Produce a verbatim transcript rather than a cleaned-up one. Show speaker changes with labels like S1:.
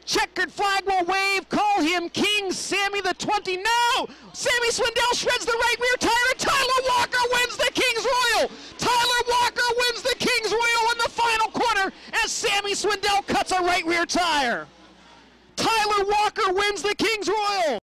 S1: Checkered flag will wave. Call him King. Sammy the twenty. No! Sammy Swindell shreds the right rear tire, and Tyler Walker wins the King's Royal. Tyler Walker wins the King's Royal in the final corner as Sammy Swindell cuts a right rear tire. Tyler Walker wins the King's Royal.